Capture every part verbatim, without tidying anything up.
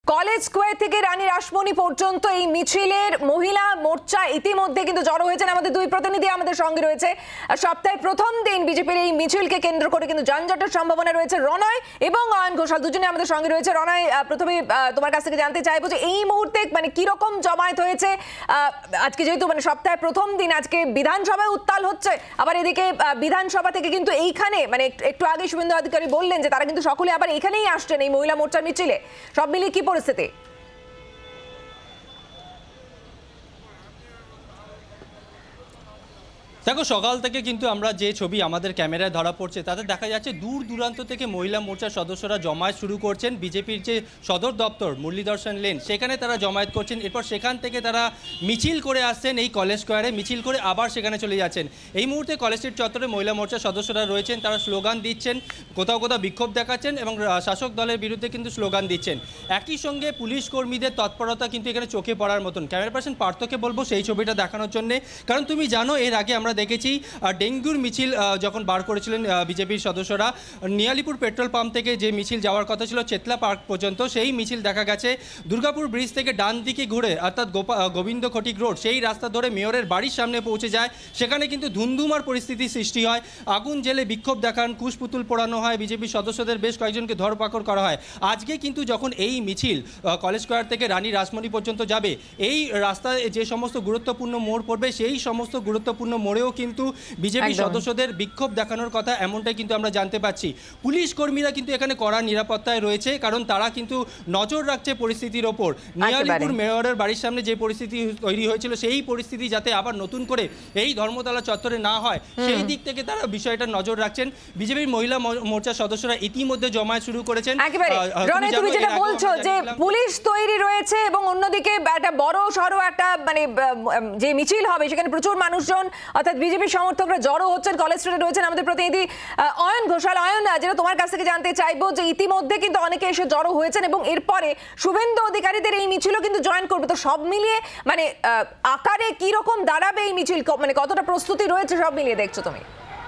College square থেকে রানী রাসমণি পর্যন্ত এই মিছিলের মহিলা মোর্চা ইতিমধ্যে কিন্তু জড়ো হয়েছেন। আমাদের দুই প্রতিনিধি আমাদের সঙ্গে রয়েছে। সপ্তাহের প্রথম দিন বিজেপির এই মিছিলকে কেন্দ্র করে কিন্তু যানজটের সম্ভাবনা রয়েছে। রনয় এবং অয়ন ঘোষাল দুজনে আমাদের সঙ্গে রয়েছে। রনয়, প্রথমে তোমার কাছ থেকে জানতে চাইবো যে এই মুহূর্তে মানে কিরকম জমায়েত হয়েছে আজকে, যেহেতু মানে সপ্তাহের প্রথম দিন, আজকে বিধানসভায় উত্তাল হচ্ছে, আবার এদিকে বিধানসভা থেকে কিন্তু এইখানে মানে একটু আগে শুভেন্দু অধিকারী বললেন যে তারা কিন্তু সকলে আবার এখানেই আসছেন এই মহিলা মোর্চার মিছিলে। সব মিলিয়ে কি পরিস্থিতি? দেখো, সকাল থেকে কিন্তু আমরা যে ছবি আমাদের ক্যামেরায় ধরা পড়ছে তাতে দেখা যাচ্ছে দূর দূরান্ত থেকে মহিলা মোর্চার সদস্যরা জমায়েত শুরু করছেন। বিজেপির যে সদর দপ্তর মুরলীদর্শন লেন সেখানে তারা জমায়েত করছেন। এরপর সেখান থেকে তারা মিছিল করে আসছেন এই কলেজ স্কোয়ারে, মিছিল করে আবার সেখানে চলে যাচ্ছেন। এই মুহূর্তে কলেজ স্ট্রিট চত্বরে মহিলা মোর্চার সদস্যরা রয়েছেন, তারা স্লোগান দিচ্ছেন, কোথাও কোথাও বিক্ষোভ দেখাচ্ছেন এবং শাসক দলের বিরুদ্ধে কিন্তু স্লোগান দিচ্ছেন। একই সঙ্গে পুলিশ কর্মীদের তৎপরতা কিন্তু এখানে চোখে পড়ার মতন। ক্যামেরা পার্সন পার্থকে বলবো সেই ছবিটা দেখানোর জন্য, কারণ তুমি জানো এর আগে আমরা দেখেছি ডেঙ্গুর মিছিল যখন বার করেছিলেন বিজেপির সদস্যরা, নিয়ালিপুর পেট্রোল পাম্প থেকে যে মিছিল যাওয়ার কথা ছিল চেতলা পার্ক পর্যন্ত, সেই মিছিল দেখা গেছে দুর্গাপুর ব্রিজ থেকে ডান দিকে ঘুরে অর্থাৎ গোবিন্দ খটিক রোড সেই রাস্তা ধরে মেয়রের বাড়ির সামনে পৌঁছে যায়। সেখানে কিন্তু ধুন্ধুমার পরিস্থিতি সৃষ্টি হয়, আগুন জেলে বিক্ষোভ দেখান, কুশপুতুল পোড়ানো হয়, বিজেপির সদস্যদের বেশ কয়েকজনকে ধরপাকড় করা হয়। আজকে কিন্তু যখন এই মিছিল কলেজ স্কোয়ার থেকে রানী রাসমণি পর্যন্ত যাবে, এই রাস্তায় যে সমস্ত গুরুত্বপূর্ণ মোড় পড়বে সেই সমস্ত গুরুত্বপূর্ণ মোড়েও কিন্তু বিজেপি সদস্যদের বিক্ষোভ দেখানোর কথা, এমনটাই কিন্তু আমরা জানতে পাচ্ছি। পুলিশ কর্মীরা কিন্তু এখানে কড়া নিরাপত্তায় রয়েছে, কারণ তারা কিন্তু নজর রাখছে পরিস্থিতির ওপর। নিয়ালিপুর মেয়রের বাড়ির সামনে যে পরিস্থিতি তৈরি হয়েছিল সেই পরিস্থিতি যাতে আবার নতুন করে এই ধর্মতলা চত্বরে না হয় সেই দিক থেকে তারা বিষয়টা নজর রাখছেন। বিজেপির মহিলা মোর্চার সদস্যরা ইতিমধ্যে জমায়েত শুরু করেছেন। তুমি যেটা বলছো যে পুলিশ তৈরি রয়েছে এবং অন্যদিকে একটা বড় সড়ো একটা মানে যে মিছিল হবে সেখানে প্রচুর মানুষজন অর্থাৎ বিজেপি সমর্থকরা জড়ো হচ্ছেন, কলেজ স্ট্রিটে রয়েছেন আমাদের প্রতিনিধি অয়ন ঘোষাল। অয়ন, যেটা তোমার কাছ থেকে জানতে চাইবো যে ইতিমধ্যে কিন্তু অনেকে এসে জড়ো হয়েছেন এবং এরপরে শুভেন্দু অধিকারীদের এই মিছিলও কিন্তু জয়েন করবে, তো সব মিলিয়ে মানে আকারে কি রকম দাঁড়াবে এই মিছিল, মানে কতটা প্রস্তুতি রয়েছে সব মিলিয়ে দেখছো তুমি?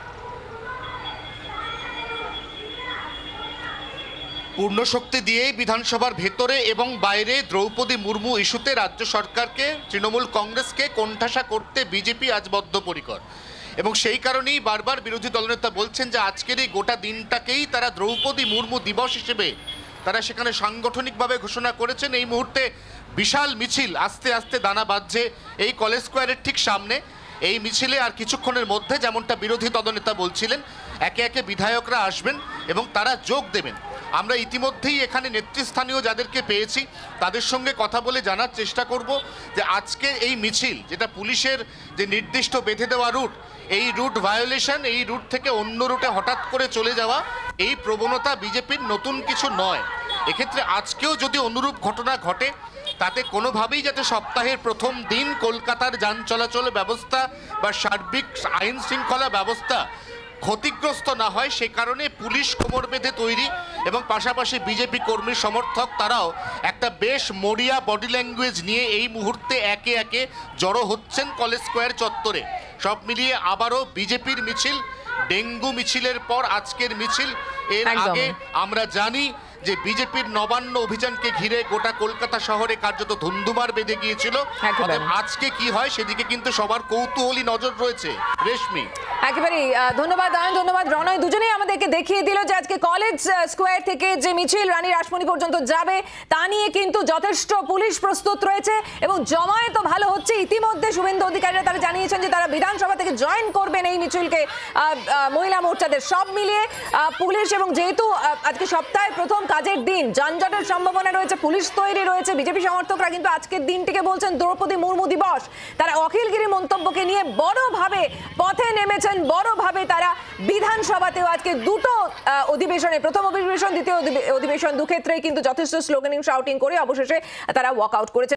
পূর্ণ শক্তি দিয়েই বিধানসভার ভেতরে এবং বাইরে দ্রৌপদী মুর্মু ইস্যুতে রাজ্য সরকারকে, তৃণমূল কংগ্রেসকে কোণঠাসা করতে বিজেপি আজ বদ্ধপরিকর এবং সেই কারণেই বারবার বিরোধী দলনেতা বলছেন যে আজকের এই গোটা দিনটাকেই তারা দ্রৌপদী মুর্মু দিবস হিসেবে তারা সেখানে সাংগঠনিকভাবে ঘোষণা করেছেন। এই মুহূর্তে বিশাল মিছিল আস্তে আস্তে দানা বাঁধছে এই কলেজ স্কোয়ারের ঠিক সামনে। এই মিছিলে আর কিছুক্ষণের মধ্যে, যেমনটা বিরোধী দলনেতা বলছিলেন, একে একে বিধায়করা আসবেন এবং তারা যোগ দেবেন। আমরা ইতিমধ্যেই এখানে নেতৃস্থানীয় যাদেরকে পেয়েছি তাদের সঙ্গে কথা বলে জানার চেষ্টা করব যে আজকের এই মিছিল, যেটা পুলিশের যে নির্দিষ্ট বেঁধে দেওয়া রুট, এই রুট ভায়োলেশন, এই রুট থেকে অন্য রুটে হঠাৎ করে চলে যাওয়া, এই প্রবণতা বিজেপির নতুন কিছু নয়। এক্ষেত্রে আজকেও যদি অনুরূপ ঘটনা ঘটে তাতে কোনোভাবেই যাতে সপ্তাহের প্রথম দিন কলকাতার যান চলাচল ব্যবস্থা বা সার্বিক আইন শৃঙ্খলা ব্যবস্থা ক্ষতিগ্রস্ত না হয়, সে কারণে পুলিশ কোমর বেঁধে তৈরি এবং পাশাপাশি বিজেপি কর্মী সমর্থক তারাও একটা বেশ মরিয়া বডি ল্যাঙ্গুয়েজ নিয়ে এই মুহূর্তে একে একে জড়ো হচ্ছেন কলেজ স্কোয়ার চত্বরে। সব মিলিয়ে আবারও বিজেপির মিছিল, ডেঙ্গু মিছিলের পর আজকের মিছিল। এর আগে আমরা জানি যে বিজেপির নবান্ন অভিযানকে ঘিরে গোটা কলকাতা শহরে কার্যত ধুন্ধুমার বেঁধে গিয়েছিল। আজকে কি হয় সেদিকে কিন্তু সবার কৌতূহলী নজর রয়েছে। রেশমি, একেবারেই ধন্যবাদ অয়ন, ধন্যবাদ রনয়, দুজনেই আমাদেরকে দেখিয়ে দিল যে আজকে কলেজ স্কোয়ার থেকে যে মিছিল রানী রাসমণি পর্যন্ত যাবে তা নিয়ে কিন্তু যথেষ্ট পুলিশ প্রস্তুত রয়েছে এবং জমায়েত তো ভালো হচ্ছে। ইতিমধ্যে শুভেন্দু অধিকারীরা তারা জানিয়েছেন যে তারা বিধানসভা থেকে জয়েন করবেন এই মিছিলকে, মহিলা মোর্চাদের। সব মিলিয়ে পুলিশ এবং যেহেতু আজকে সপ্তাহের প্রথম কাজের দিন, যানজটের সম্ভাবনা রয়েছে, পুলিশ তৈরি রয়েছে, বিজেপি সমর্থকরা কিন্তু আজকের দিনটিকে বলছেন দ্রৌপদী মুর্মু দিবস। তারা অখিলগিরি মন্তব্যকে নিয়ে বড়ভাবে পথে নেমেছেন, বড়ভাবে তারা বিধানসভাতেও আজকে দুটো অধিবেশনে, প্রথম অধিবেশন দ্বিতীয় অধিবেশন, দু ক্ষেত্রেই কিন্তু যথেষ্ট স্লোগানিং শাউটিং করে অবশেষে তারা ওয়াক আউট করেছে।